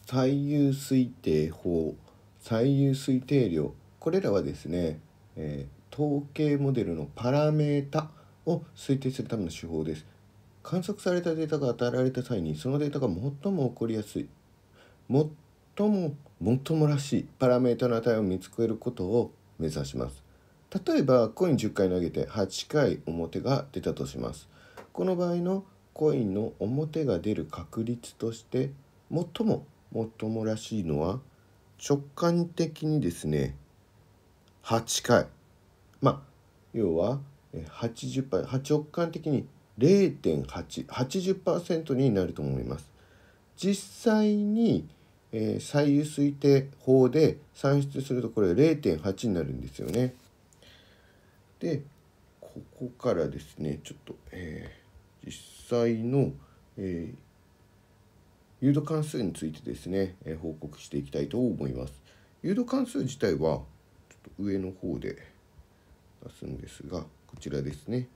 最優推定法、最優推定量、これらはですね、統計モデルのパラメータを推定するための手法です。観測されたデータが与えられた際に、そのデータが最も起こりやすい、最もらしいパラメータの値を見つけることを目指します。例えば、コイン10回投げて8回表が出たとします。この場合のコインの表が出る確率として、最もらしいのは、直感的にですね、8回。要は、80%、直感的に 0.8、80% になると思います。実際に、最優推定法で算出するとこれ 0.8 になるんですよね。で、ここからですね、ちょっと、実際の、誘導関数についてですね、報告していきたいと思います。誘導関数自体はちょっと上の方で出すんですが、こちらですね。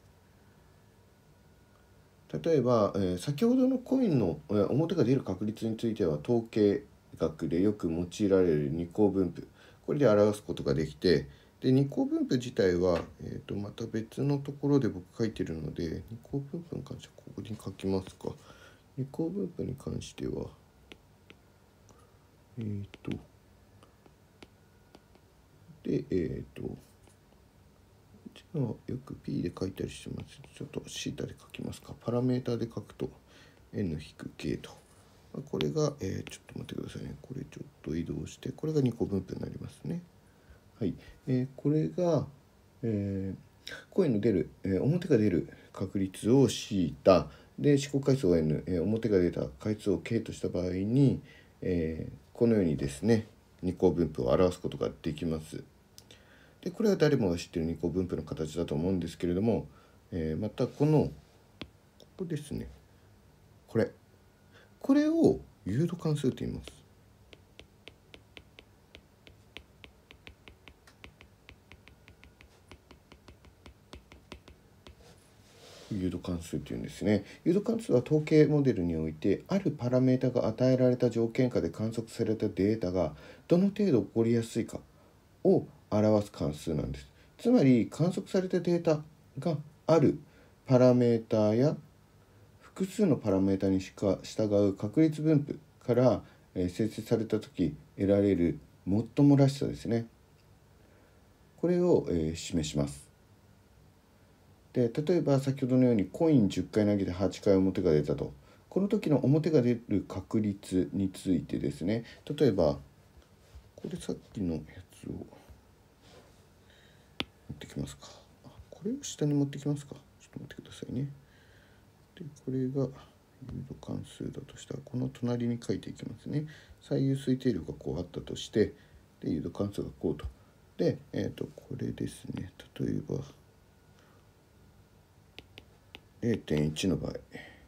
例えば、先ほどのコインの、表が出る確率については統計学でよく用いられる二項分布、これで表すことができて、で二項分布自体は、また別のところで僕書いてるので、二項分布に関してはここに書きますか。二項分布に関してはよく P で書いたりしてます。ちょっとシータで書きますか。パラメータで書くと n-k と。これが、ちょっと待ってくださいね。これちょっと移動して、これが2個分布になりますね。はい。これが、コインの出る、表が出る確率をシータで、試行回数を n、表が出た回数を k とした場合に、このようにですね、二項分布を表すことができます。で、これは誰もが知っている二項分布の形だと思うんですけれども、またここですね。これを誘導関数と言います。誘導関数というんですね。誘導関数は統計モデルにおいて、あるパラメータが与えられた条件下で観測されたデータがどの程度起こりやすいかを表す関数なんです。つまり、観測されたデータがあるパラメータや複数のパラメータに従う確率分布から、生成されたとき得られる最もらしさですね。これを、示します。で、例えば先ほどのようにコイン10回投げて8回表が出たと。この時の表が出る確率についてですね、例えば、これさっきのやつを持ってきますか。これを下に持ってきますか。ちょっと待ってくださいね。で、これが誘導関数だとしたら、この隣に書いていきますね。最優推定量がこうあったとして、で、誘導関数がこうと。で、これですね。例えば、0.1 の場合、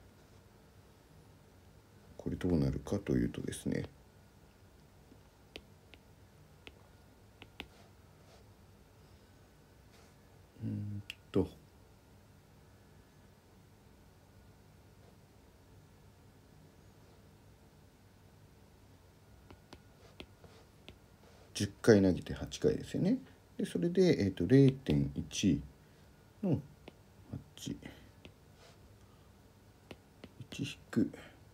これどうなるかというとですね、10回投げて8回ですよね。で、それで、0.1 の8、1引く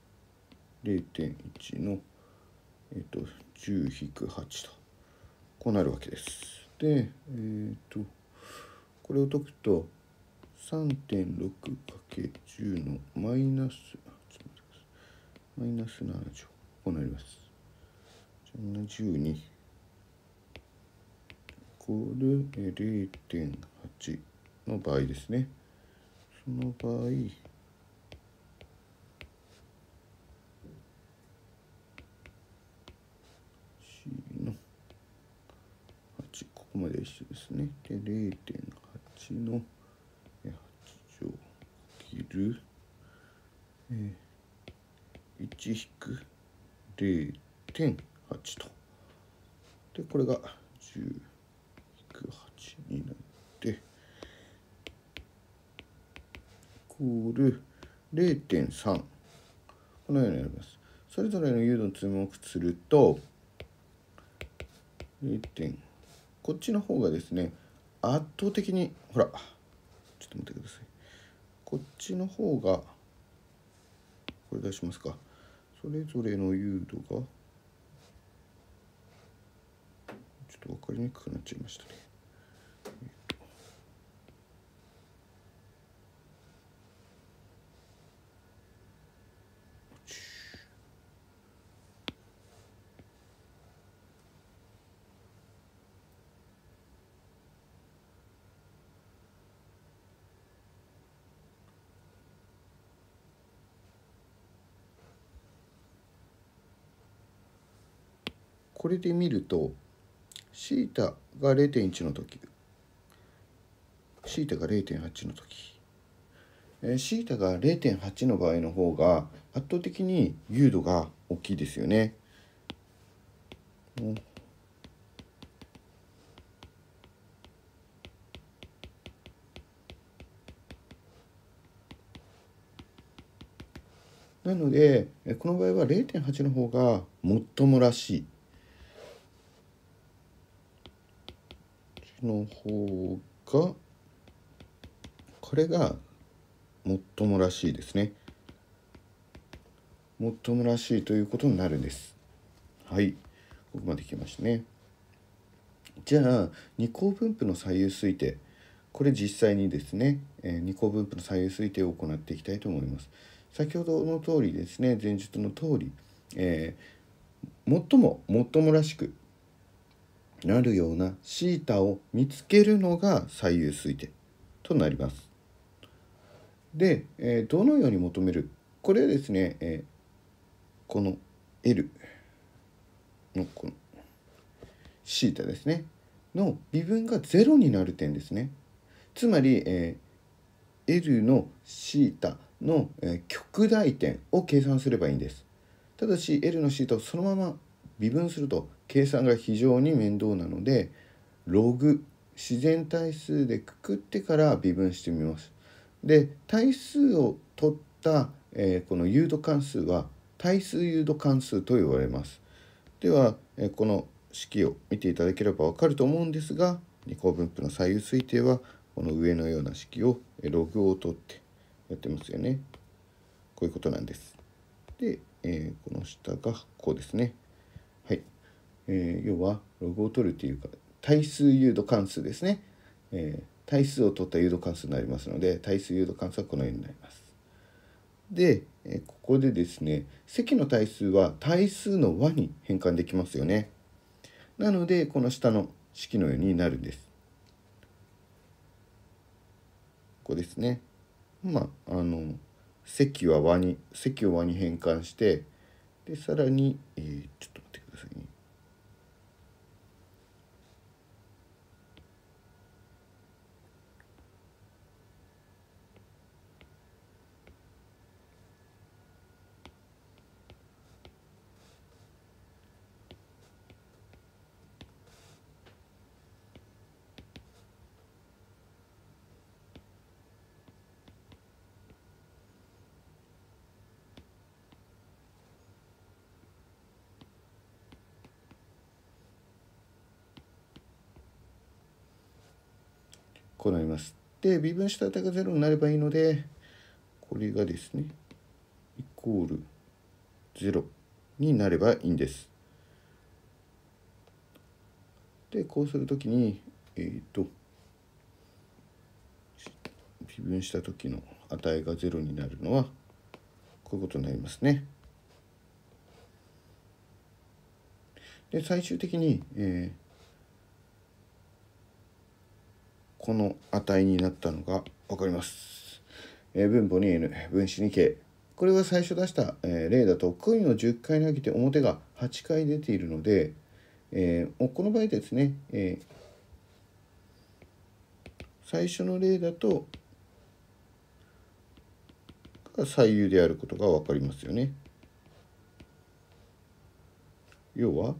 0.1 の、10引く8と、こうなるわけです。で、これを解くと、3.6×10 のマイナス、マイナス7乗、こうなります。72イコール 0.8 の場合ですね。その場合、C の8、ここまで一緒ですね。で、0.8 の8乗切る、1引く 0.8 と。で、これが10引く8になって、イコール 0.3。このようになります。 それぞれの誘導に注目すると0点、こっちの方がですね圧倒的にほらちょっと待ってください。こっちの方がこれ出しますか。それぞれの誘導がちょっと分かりにくくなっちゃいましたね。これで見るとθが 0.1 の時、θ が 0.8 の時、θ が 0.8 の場合の方が圧倒的に誘導が大きいですよね。なのでこの場合は 0.8 の方が最もらしいの方がこれが最もらしいですね。最もらしいということになるんです。はい、ここまで来ましたね。じゃあ二項分布の左右推定、これ実際にですね、二項分布の左右推定を行っていきたいと思います。先ほどの通りですね、前述の通り、最もらしくなるようなθを見つけるのが左右推定となります。で、どのように求める、これはですね、この L のこのθですねの微分が0になる点ですね。つまり、L のθの、極大点を計算すればいいんです。ただし L のθをそのまま微分すると計算が非常に面倒なので、ログ自然対数でくくってから微分してみます。で、対数を取った、この誘導関数は対数誘導関数と呼ばれます。では、この式を見ていただければ分かると思うんですが、二項分布の左右推定はこの上のような式をログを取ってやってますよね。こういうことなんです。で、この下がこうですね。はい。要はログを取るというか対数誘導関数ですね。対数を取った誘導関数になりますので、対数誘導関数はこのようになります。で、ここでですね、積の対数は対数の和に変換できますよね。なので、この下の式のようになるんです。ここですね。積を和に変換して、で、さらに、ちょっと待ってくださいね。こうなります。で、微分した値が0になればいいので、これがですね、イコール0になればいいんです。で、こうするときに、微分した時の値が0になるのは、こういうことになりますね。で、最終的に、この値になったのが分かります。分母に n、分子に k。これは最初出した、例だと、コインを10回投げて表が8回出ているので、この場合ですね、最初の例だと、左右であることが分かりますよね。要は、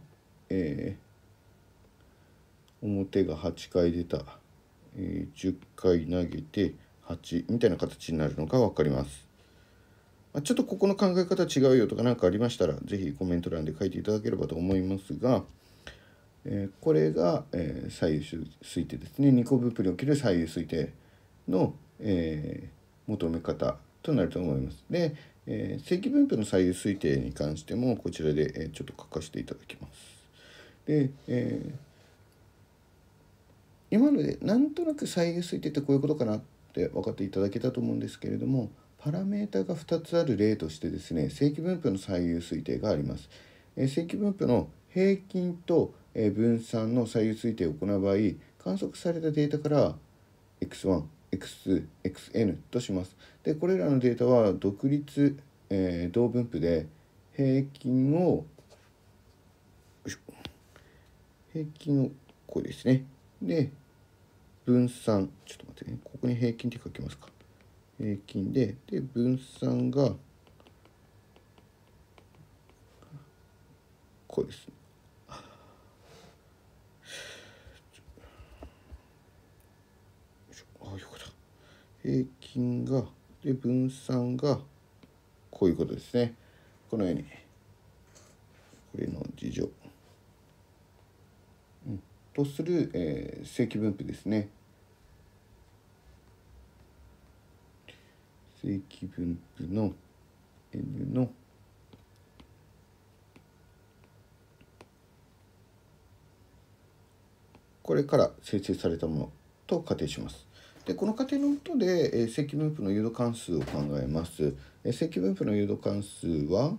表が8回出た、10回投げて8みたいな形になるのが分かります。 ちょっとここの考え方違うよとか何かありましたら、ぜひコメント欄で書いていただければと思いますが、これが、左右推定ですね。二項分布における左右推定の、求め方となると思います。で、正規分布の左右推定に関してもこちらで、ちょっと書かせていただきます。で、今のでなんとなく左右推定ってこういうことかなって分かっていただけたと思うんですけれども、パラメータが2つある例としてですね、正規分布の左右推定があります。正規分布の平均と分散の左右推定を行う場合、観測されたデータから x1、x2、xn とします。で、これらのデータは独立、同分布で平均をこうですね。で、分散、ちょっと待ってね、ここに平均って書きますか。平均で、分散がこうですね。よかった。平均が、で、分散がこういうことですね。このように、これの事情、とする、正規分布ですね。正規分布の N のこれから生成されたものと仮定します。で、この仮定の下で、正規分布の誘導関数を考えます。正規分布の誘導関数は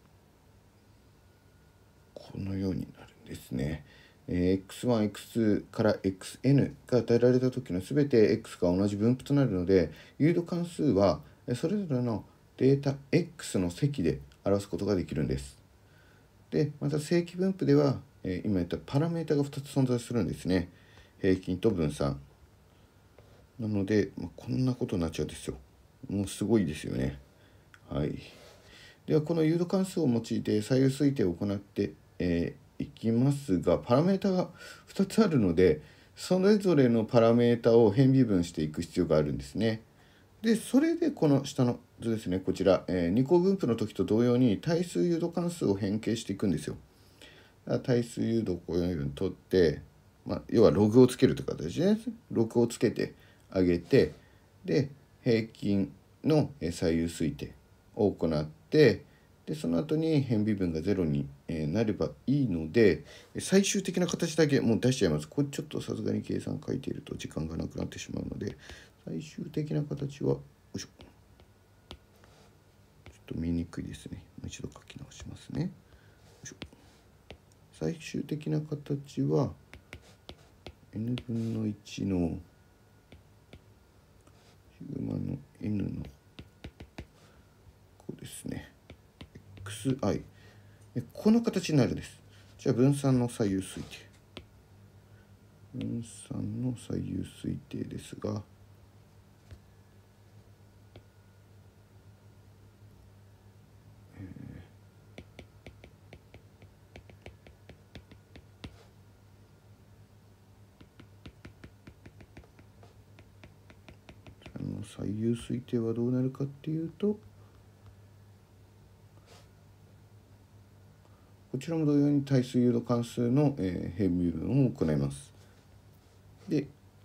このようになるんですね。x1、x2 から xn が与えられた時のすべて x が同じ分布となるので、誘導関数はそれぞれのデータ x の積で表すことができるんです。で、また正規分布では、今言ったパラメータが2つ存在するんですね。平均と分散。なので、こんなことになっちゃうんですよ。もうすごいですよね。はい。では、この誘導関数を用いて左右推定を行って、いきますが、パラメータが2つあるので、それぞれのパラメータを変微分していく必要があるんですね。で、それでこの下の図ですね、こちら、二項分布の時と同様に対数誘導関数を変形していくんですよ。対数誘導をこういうふうに取って、要はログをつけるという形で、ね、ログをつけてあげて、で、平均の左右推定を行って、で、その後に変微分が0になればいいので、最終的な形だけもう出しちゃいます。これちょっとさすがに計算書いていると時間がなくなってしまうので、最終的な形は、よいしょ。ちょっと見にくいですね。もう一度書き直しますね。よいしょ。最終的な形は n 分の1のシグマの n のこうですね xi この形になるんです。じゃあ分散の左右推定ですが、左右推定はどうなるかっていうと、こちらも同様に対数誘導関数の、変微分を行います。で、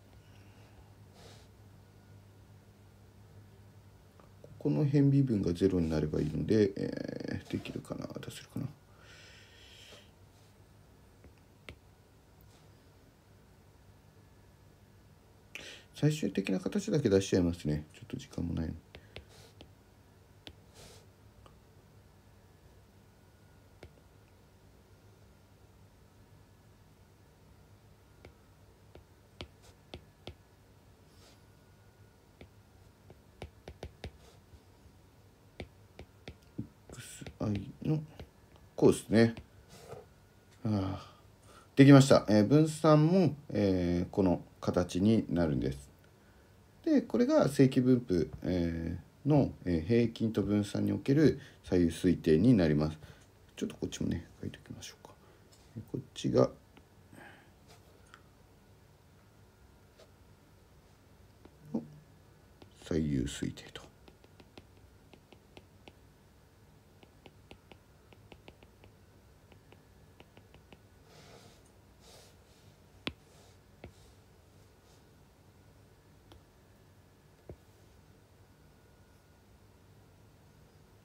ここの変微分が0になればいいので、できるかな、出せるかな。最終的な形だけ出しちゃいますね。ちょっと時間もないの。xi のこうですね。できました。分散も、この形になるんです。で、これが正規分布、の、平均と分散における左右推定になります。ちょっとこっちもね、書いておきましょうか。こっちが左右推定と。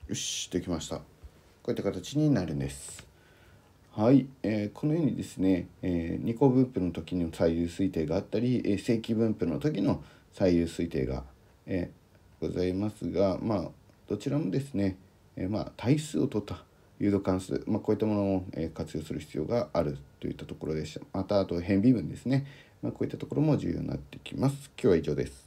よし、できました。こういった形になるんです。はい、このようにですね、二項分布の時の左右推定があったり、正規分布の時の左右推定が、ございますが、どちらもですね、対数を取った誘導関数、こういったものを、活用する必要があるといったところでした。またあと変微分ですね、こういったところも重要になってきます。今日は以上です。